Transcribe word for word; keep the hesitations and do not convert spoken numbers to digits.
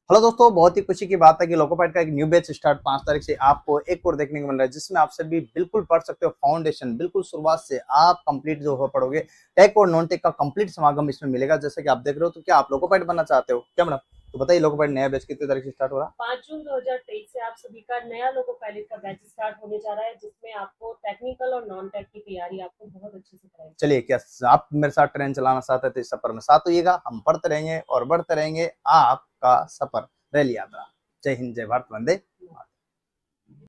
Hello दोस्तों, बहुत ही खुशी की बात है कि लोकोपाइट का एक न्यू बैच स्टार्ट पांच तारीख से आपको एक और देखने को मिल रहा है, जिसमें आप सभी बिल्कुल पढ़ सकते हो। फाउंडेशन बिल्कुल शुरुआत से आप कंप्लीट जो हो पढ़ोगे। टेक और नॉन टेक का कंप्लीट समागम इसमें मिलेगा। जैसे कि आप देख रहे हो, तो क्या आप लोकोपाइट बनना चाहते हो क्या मैडम? तो बताइए, लोकोपाइट नया बैच कितनी तारीख से स्टार्ट हो रहा है? पाँच जून दो हज़ार तेईस से आप सभी का नया लोको पायलट का बैच स्टार्ट होने जा रहा है, जिसमें आपको टेक्निकल और नॉन टेक की तैयारी आपको बहुत अच्छे से कराई जाएगी। चलिए, क्या आप मेरे साथ ट्रेन चलाना चाहते हैं तो इस सफर में साथ होइएगा। हम पढ़ते रहेंगे और बढ़ते रहेंगे आपका सफर रेल यात्रा। जय हिंद, जय भारत, वंदे मातरम।